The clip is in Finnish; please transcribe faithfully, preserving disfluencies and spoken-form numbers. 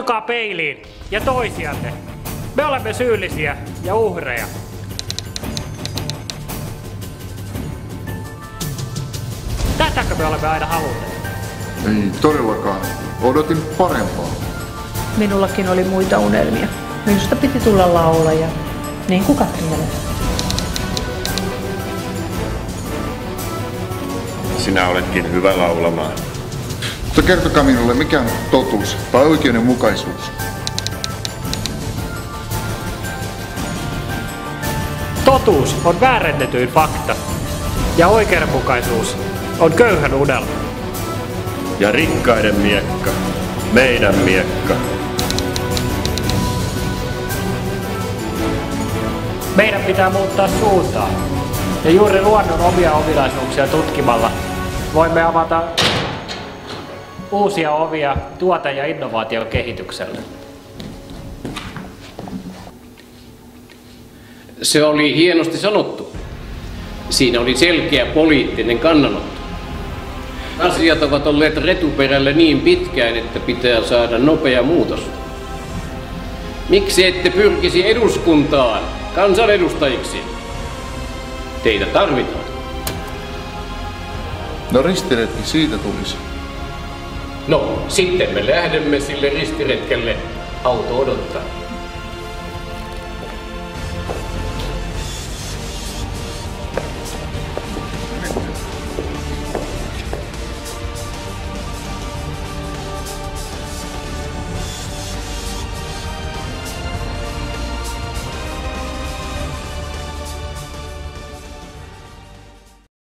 Katsokaa peiliin ja toisianne. Me olemme syyllisiä ja uhreja. Tätäkö me olemme aina halunneet? Ei todellakaan. Odotin parempaa. Minullakin oli muita unelmia. Minusta piti tulla laulaja, niin kuin Katrialle. Sinä oletkin hyvä laulamaan. Mutta kertokaa minulle, mikä on totuus tai oikeudenmukaisuus? Totuus on väärennetyin fakta ja oikeudenmukaisuus on köyhän unelma. Ja rikkaiden miekka, meidän miekka. Meidän pitää muuttaa suuntaa. Ja juuri luonnon omia ominaisuuksia tutkimalla voimme avata uusia ovia tuote- ja innovaatiokehitykselle. Se oli hienosti sanottu. Siinä oli selkeä poliittinen kannanotto. Asiat ovat olleet retuperällä niin pitkään, että pitää saada nopea muutos. Miksi ette pyrkisi eduskuntaan kansanedustajiksi? Teitä tarvitaan. No ristiretki siitä tulisi. No, sitten me lähdemme sille ristiretkelle. Auto odottaa.